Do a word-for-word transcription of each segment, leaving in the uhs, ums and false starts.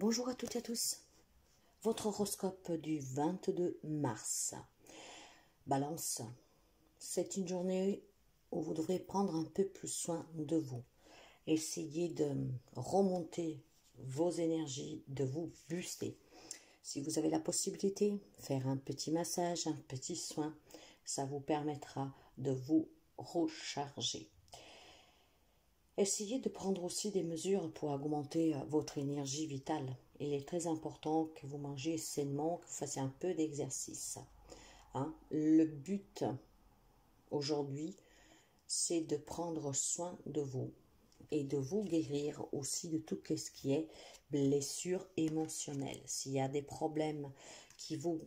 Bonjour à toutes et à tous. Votre horoscope du vingt-deux mars. Balance. C'est une journée où vous devrez prendre un peu plus soin de vous. Essayez de remonter vos énergies, de vous booster. Si vous avez la possibilité, faire un petit massage, un petit soin, ça vous permettra de vous recharger. Essayez de prendre aussi des mesures pour augmenter votre énergie vitale. Il est très important que vous mangez sainement, que vous fassiez un peu d'exercice. Hein? Le but aujourd'hui, c'est de prendre soin de vous et de vous guérir aussi de tout ce qui est blessure émotionnelle. S'il y a des problèmes qui vous...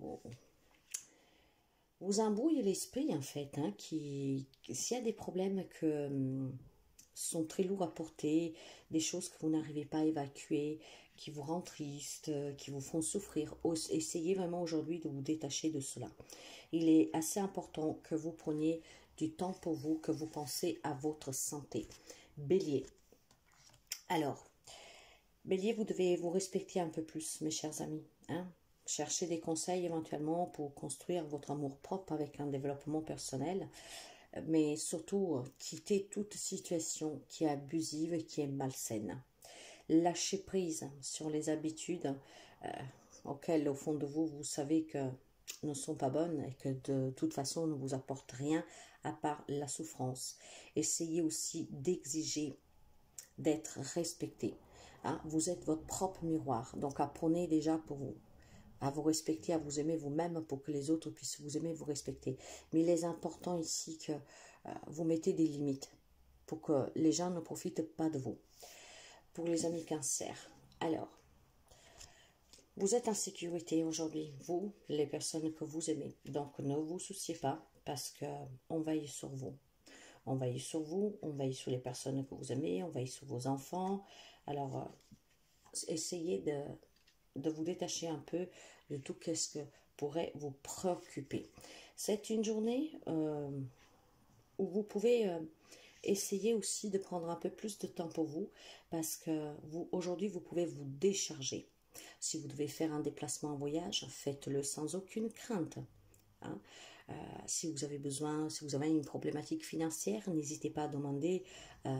vous embrouillent l'esprit en fait, hein, qui, s'il y a des problèmes que... sont très lourds à porter, des choses que vous n'arrivez pas à évacuer, qui vous rendent triste, qui vous font souffrir. Essayez vraiment aujourd'hui de vous détacher de cela. Il est assez important que vous preniez du temps pour vous, que vous pensez à votre santé. Bélier. Alors, Bélier, vous devez vous respecter un peu plus, mes chers amis. Hein? Cherchez des conseils éventuellement pour construire votre amour-propre avec un développement personnel. Mais surtout, quittez toute situation qui est abusive et qui est malsaine. Lâchez prise sur les habitudes euh, auxquelles, au fond de vous, vous savez que ne sont pas bonnes et que de toute façon ne vous apportent rien à part la souffrance. Essayez aussi d'exiger d'être respecté. Hein? Vous êtes votre propre miroir, donc apprenez déjà pour vous. À vous respecter, à vous aimer vous-même pour que les autres puissent vous aimer, vous respecter. Mais il est important ici que euh, vous mettez des limites pour que les gens ne profitent pas de vous. Pour les amis Cancer, alors, vous êtes en sécurité aujourd'hui, vous, les personnes que vous aimez. Donc ne vous souciez pas parce qu'on veille sur vous. On veille sur vous, on veille sur les personnes que vous aimez, on veille sur vos enfants. Alors, euh, essayez de... de vous détacher un peu de tout ce que pourrait vous préoccuper. C'est une journée euh, où vous pouvez euh, essayer aussi de prendre un peu plus de temps pour vous parce que vous aujourd'hui, vous pouvez vous décharger. Si vous devez faire un déplacement en voyage, faites-le sans aucune crainte. Hein? Euh, si vous avez besoin, si vous avez une problématique financière, n'hésitez pas à demander... Euh,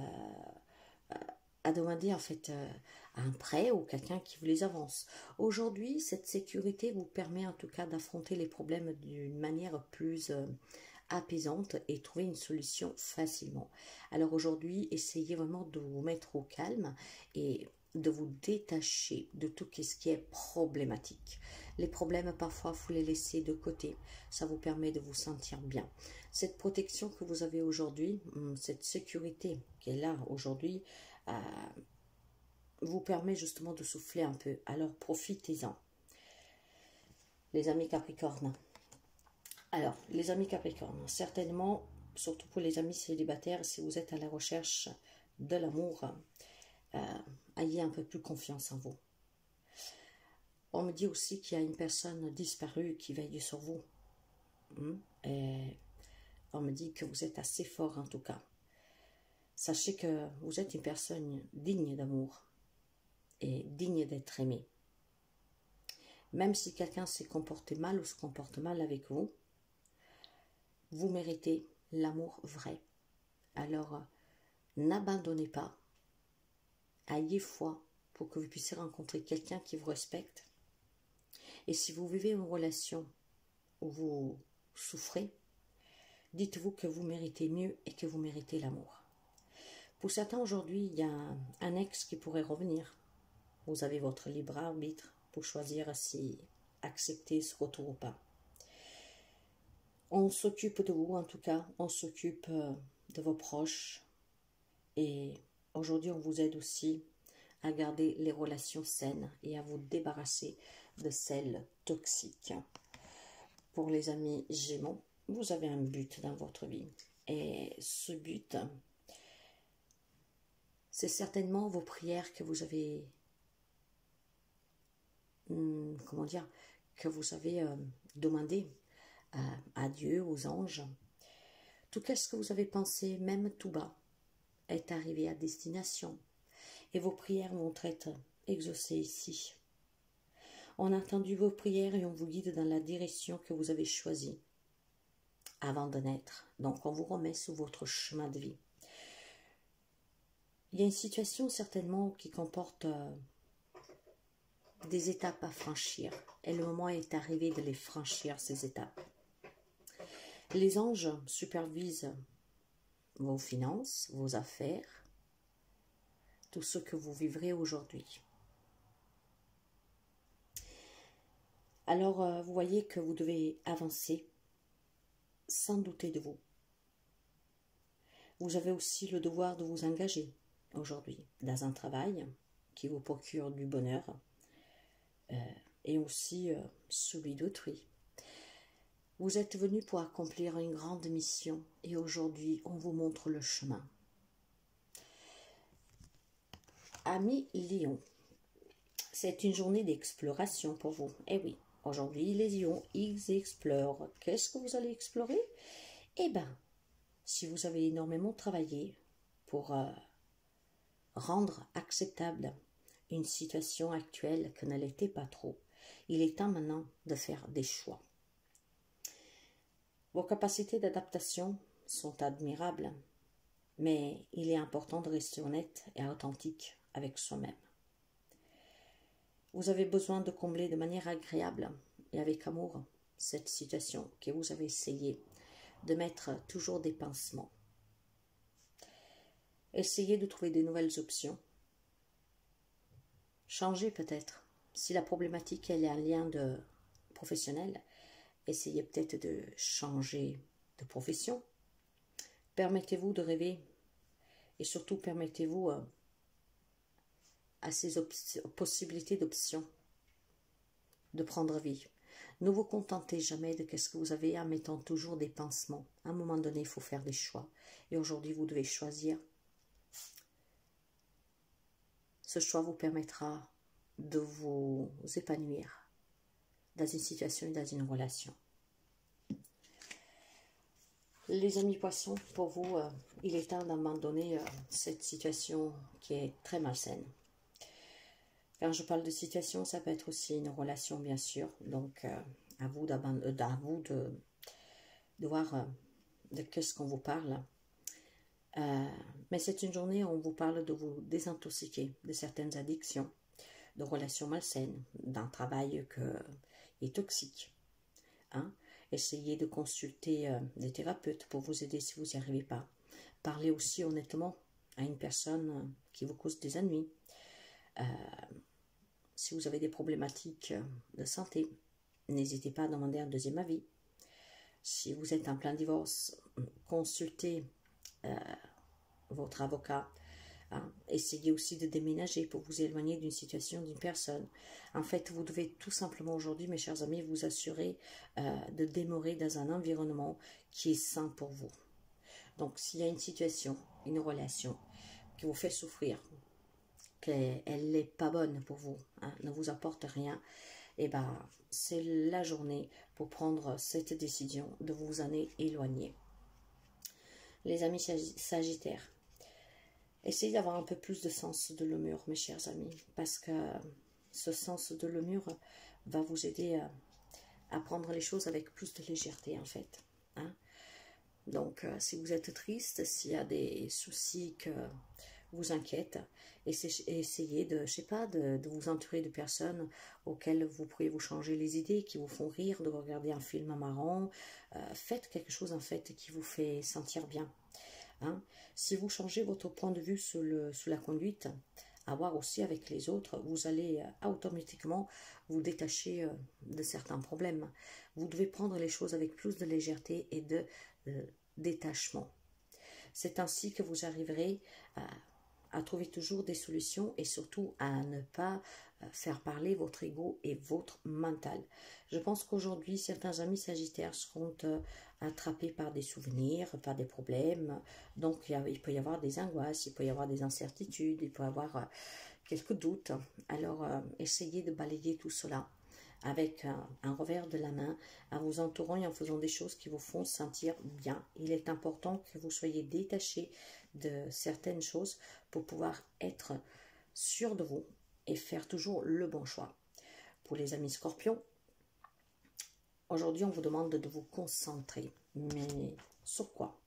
à demander en fait euh, un prêt ou quelqu'un qui vous les avance. Aujourd'hui, cette sécurité vous permet en tout cas d'affronter les problèmes d'une manière plus euh, apaisante et trouver une solution facilement. Alors aujourd'hui, essayez vraiment de vous mettre au calme et de vous détacher de tout ce qui est problématique. Les problèmes, parfois, il faut les laisser de côté. Ça vous permet de vous sentir bien. Cette protection que vous avez aujourd'hui, cette sécurité qui est là aujourd'hui, euh, vous permet justement de souffler un peu. Alors, profitez-en. Les amis Capricorne. Alors, les amis Capricorne, certainement, surtout pour les amis célibataires, si vous êtes à la recherche de l'amour, euh, ayez un peu plus confiance en vous. On me dit aussi qu'il y a une personne disparue qui veille sur vous. Et on me dit que vous êtes assez fort en tout cas. Sachez que vous êtes une personne digne d'amour et digne d'être aimée. Même si quelqu'un s'est comporté mal ou se comporte mal avec vous, vous méritez l'amour vrai. Alors, n'abandonnez pas. Ayez foi pour que vous puissiez rencontrer quelqu'un qui vous respecte. Et si vous vivez une relation où vous souffrez, dites-vous que vous méritez mieux et que vous méritez l'amour. Pour certains, aujourd'hui, il y a un, un ex qui pourrait revenir. Vous avez votre libre arbitre pour choisir si accepter ce retour ou pas. On s'occupe de vous, en tout cas. On s'occupe de vos proches. Et aujourd'hui, on vous aide aussi à garder les relations saines et à vous débarrasser de celles toxiques. Pour les amis Gémeaux, vous avez un but dans votre vie. Et ce but, c'est certainement vos prières que vous avez, hum, comment dire, que vous avez euh, demandé à, à Dieu, aux anges. Tout ce que vous avez pensé, même tout bas, est arrivé à destination. Et vos prières vont être exaucé ici. On a entendu vos prières et on vous guide dans la direction que vous avez choisie avant de naître. Donc, on vous remet sur votre chemin de vie. Il y a une situation certainement qui comporte euh, des étapes à franchir. Et le moment est arrivé de les franchir, ces étapes. Les anges supervisent vos finances, vos affaires, tout ce que vous vivrez aujourd'hui. Alors, euh, vous voyez que vous devez avancer sans douter de vous. Vous avez aussi le devoir de vous engager aujourd'hui dans un travail qui vous procure du bonheur euh, et aussi euh, celui d'autrui. Vous êtes venu pour accomplir une grande mission et aujourd'hui on vous montre le chemin. Amis Lion, c'est une journée d'exploration pour vous. Eh oui, aujourd'hui les lions, ils explorent. Qu'est-ce que vous allez explorer? Eh bien, si vous avez énormément travaillé pour euh, rendre acceptable une situation actuelle que ne l'était pas trop, il est temps maintenant de faire des choix. Vos capacités d'adaptation sont admirables, mais il est important de rester honnête et authentique avec soi-même. Vous avez besoin de combler de manière agréable et avec amour cette situation que vous avez essayé de mettre toujours des pansements. Essayez de trouver de nouvelles options. Changez peut-être. Si la problématique elle est un lien de professionnel, essayez peut-être de changer de profession. Permettez-vous de rêver et surtout permettez-vous euh, à ces possibilités d'options de prendre vie. Ne vous contentez jamais de ce que vous avez en mettant toujours des pansements. À un moment donné, il faut faire des choix. Et aujourd'hui, vous devez choisir. Ce choix vous permettra de vous épanouir dans une situation et dans une relation. Les amis poissons, pour vous, euh, il est temps d'abandonner euh, cette situation qui est très malsaine. Quand je parle de situation, ça peut être aussi une relation, bien sûr. Donc, euh, à vous, euh, à vous de, de voir euh, de qu'est-ce qu'on vous parle. Euh, mais c'est une journée où on vous parle de vous désintoxiquer de certaines addictions, de relations malsaines, d'un travail que, est toxique. Hein? Essayez de consulter euh, des thérapeutes pour vous aider si vous n'y arrivez pas. Parlez aussi honnêtement à une personne qui vous cause des ennuis. Euh, si vous avez des problématiques de santé, n'hésitez pas à demander un deuxième avis. Si vous êtes en plein divorce, consultez euh, votre avocat. Hein. Essayez aussi de déménager pour vous éloigner d'une situation, d'une personne. En fait, vous devez tout simplement aujourd'hui, mes chers amis, vous assurer euh, de demeurer dans un environnement qui est sain pour vous. Donc, s'il y a une situation, une relation qui vous fait souffrir, qu'elle n'est pas bonne pour vous, hein, ne vous apporte rien, et ben c'est la journée pour prendre cette décision de vous en éloigner. Les amis sagittaires, essayez d'avoir un peu plus de sens de l'humour, mes chers amis, parce que ce sens de l'humour va vous aider à, à prendre les choses avec plus de légèreté, en fait. Hein. Donc, euh, si vous êtes triste, s'il y a des soucis que vous inquiètent, essayez de, je sais pas, de, de vous entourer de personnes auxquelles vous pourriez vous changer les idées, qui vous font rire, de regarder un film marrant. Euh, faites quelque chose, en fait, qui vous fait sentir bien. Hein. Si vous changez votre point de vue sur, le, sur la conduite, à voir aussi avec les autres, vous allez euh, automatiquement vous détacher euh, de certains problèmes. Vous devez prendre les choses avec plus de légèreté et de euh, détachement. C'est ainsi que vous arriverez à, à trouver toujours des solutions et surtout à ne pas faire parler votre ego et votre mental. Je pense qu'aujourd'hui, certains amis sagittaires seront euh, attrapés par des souvenirs, par des problèmes. Donc, il, y a, il peut y avoir des angoisses, il peut y avoir des incertitudes, il peut y avoir euh, quelques doutes. Alors, euh, essayez de balayer tout cela avec un, un revers de la main, en vous entourant et en faisant des choses qui vous font sentir bien. Il est important que vous soyez détaché de certaines choses pour pouvoir être sûr de vous et faire toujours le bon choix. Pour les amis scorpions, aujourd'hui on vous demande de vous concentrer. Mais sur quoi?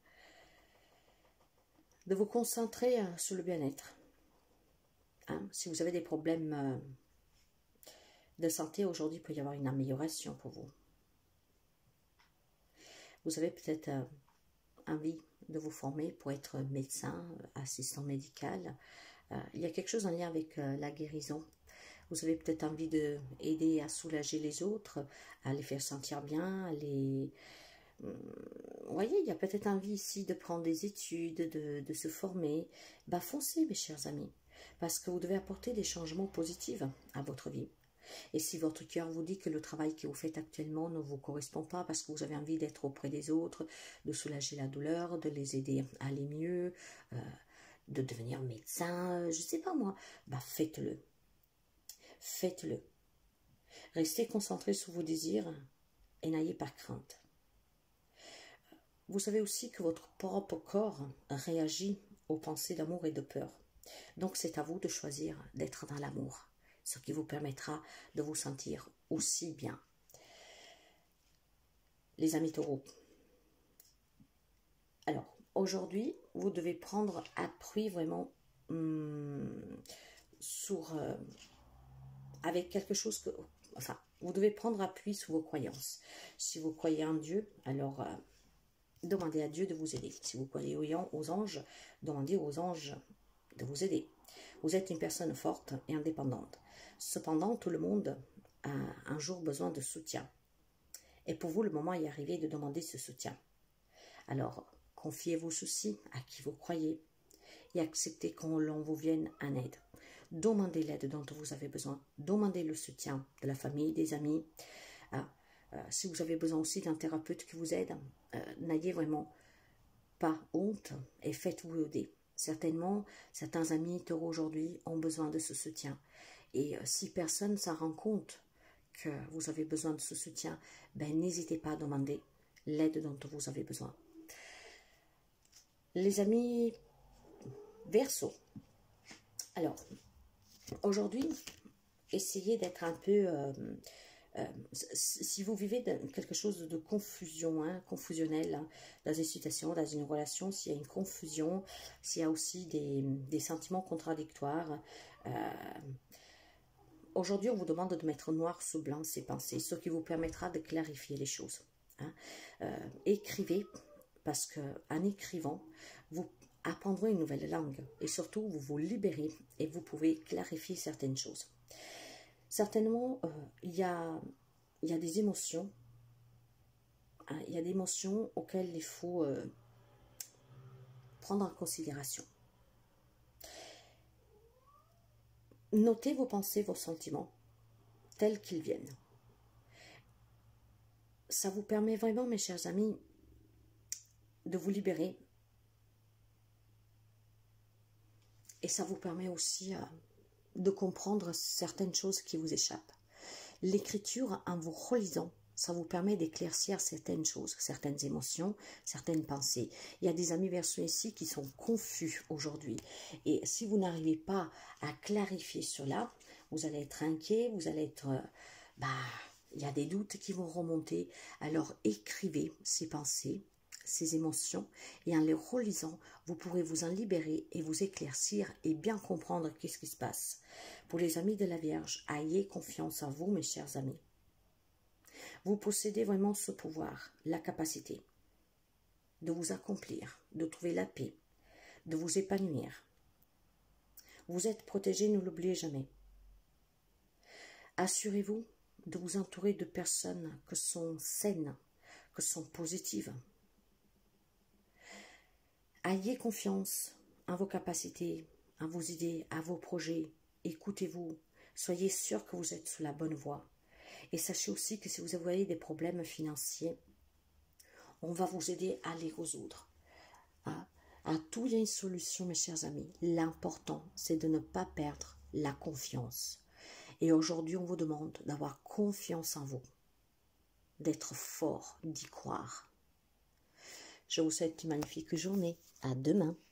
De vous concentrer sur le bien-être. Hein? Si vous avez des problèmes de santé, aujourd'hui il peut y avoir une amélioration pour vous. Vous avez peut-être envie de vous former pour être médecin, assistant médical. Euh, il y a quelque chose en lien avec euh, la guérison. Vous avez peut-être envie d'aider à soulager les autres, à les faire sentir bien, à les... Vous voyez, il y a peut-être envie ici de prendre des études, de, de se former. Bah, foncez, mes chers amis, parce que vous devez apporter des changements positifs à votre vie. Et si votre cœur vous dit que le travail que vous faites actuellement ne vous correspond pas parce que vous avez envie d'être auprès des autres, de soulager la douleur, de les aider à aller mieux, euh, de devenir médecin, je ne sais pas moi, bah faites-le. Faites-le. Restez concentré sur vos désirs et n'ayez pas crainte. Vous savez aussi que votre propre corps réagit aux pensées d'amour et de peur. Donc c'est à vous de choisir d'être dans l'amour, ce qui vous permettra de vous sentir aussi bien. Les amis taureaux. Alors, aujourd'hui, vous devez prendre appui vraiment hum, sur, euh, avec quelque chose que... Enfin, vous devez prendre appui sur vos croyances. Si vous croyez en Dieu, alors euh, demandez à Dieu de vous aider. Si vous croyez aux anges, demandez aux anges de vous aider. Vous êtes une personne forte et indépendante. Cependant, tout le monde a un jour besoin de soutien. Et pour vous, le moment est arrivé de demander ce soutien. Alors, confiez vos soucis à qui vous croyez et acceptez qu'on l'on vous vienne en aide. Demandez l'aide dont vous avez besoin. Demandez le soutien de la famille, des amis. Ah, euh, si vous avez besoin aussi d'un thérapeute qui vous aide, euh, n'ayez vraiment pas honte et faites-vous aider. Certainement, certains amis taureaux aujourd'hui ont besoin de ce soutien. Et euh, si personne s'en rend compte que vous avez besoin de ce soutien, ben, n'hésitez pas à demander l'aide dont vous avez besoin. Les amis Verseaux. Alors, aujourd'hui, essayez d'être un peu... Euh, euh, si vous vivez quelque chose de confusion, hein, confusionnel, hein, dans une situation, dans une relation, s'il y a une confusion, s'il y a aussi des, des sentiments contradictoires, euh, aujourd'hui, on vous demande de mettre noir sur blanc ces pensées, ce qui vous permettra de clarifier les choses. Hein. Euh, écrivez, parce qu'en écrivant, vous apprendrez une nouvelle langue et surtout, vous vous libérez et vous pouvez clarifier certaines choses. Certainement, euh, il y a, il y a des émotions, hein, il y a des émotions auxquelles il faut euh, prendre en considération. Notez vos pensées, vos sentiments, tels qu'ils viennent. Ça vous permet vraiment, mes chers amis, de vous libérer. Et ça vous permet aussi euh, de comprendre certaines choses qui vous échappent. L'écriture, en vous relisant, ça vous permet d'éclaircir certaines choses, certaines émotions, certaines pensées. Il y a des amis Verseaux ici qui sont confus aujourd'hui. Et si vous n'arrivez pas à clarifier cela, vous allez être inquiet, vous allez être... Euh, bah, il y a des doutes qui vont remonter. Alors écrivez ces pensées, ces émotions, et en les relisant, vous pourrez vous en libérer et vous éclaircir et bien comprendre qu'est-ce qui se passe. Pour les amis de la Vierge, ayez confiance en vous, mes chers amis. Vous possédez vraiment ce pouvoir, la capacité de vous accomplir, de trouver la paix, de vous épanouir. Vous êtes protégés, ne l'oubliez jamais. Assurez-vous de vous entourer de personnes qui sont saines, qui sont positives. Ayez confiance en vos capacités, en vos idées, à vos projets. Écoutez-vous. Soyez sûr que vous êtes sur la bonne voie. Et sachez aussi que si vous avez des problèmes financiers, on va vous aider à les résoudre. À, à tout, il y a une solution, mes chers amis. L'important, c'est de ne pas perdre la confiance. Et aujourd'hui, on vous demande d'avoir confiance en vous, d'être fort, d'y croire. Je vous souhaite une magnifique journée. À demain.